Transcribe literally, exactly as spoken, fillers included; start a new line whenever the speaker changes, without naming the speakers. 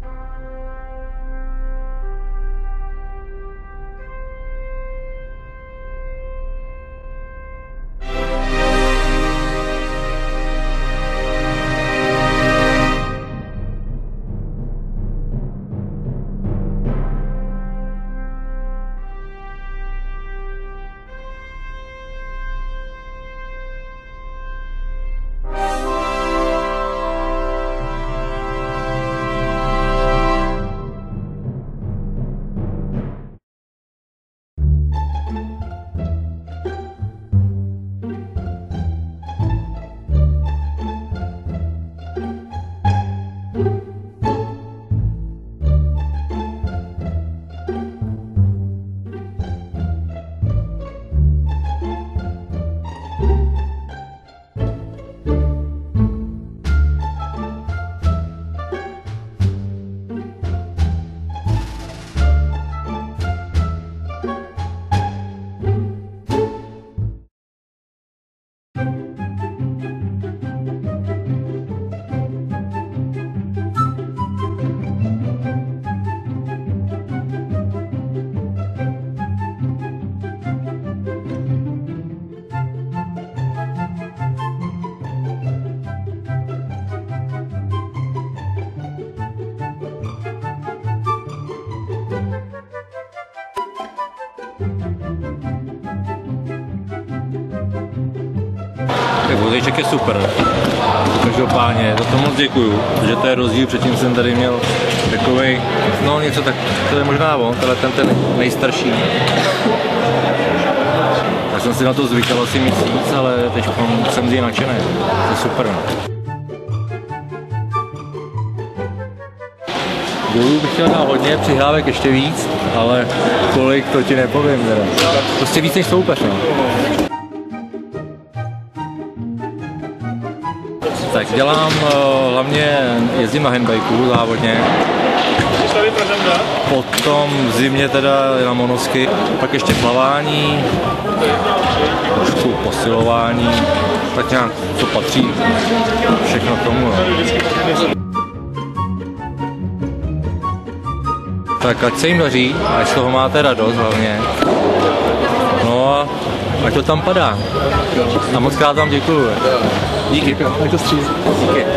Tak vozejček je super. Každopádně, za to moc děkuju, že to je rozdíl, předtím jsem tady měl takovej, no něco tak, to je možná on, ale ten ten nejstarší. Já jsem si na to zvykal asi měsíc, ale teď jsem z něj nadšený, to je super. No. Gólů bych chtěl dát hodně, přihrávek ještě víc, ale kolik to ti nepovím teda. Prostě víc než soupeř, no. Tak dělám, hlavně jezdím na handbajku závodně, potom v zimě teda na monosky, pak ještě plavání, trošku posilování, tak nějak co patří všechno k tomu. No. Tak ať se jim daří, ať z toho máte radost hlavně. No a ať to tam padá. A moc krát vám děkuju. Díky.
Ať to střízí.
Díky.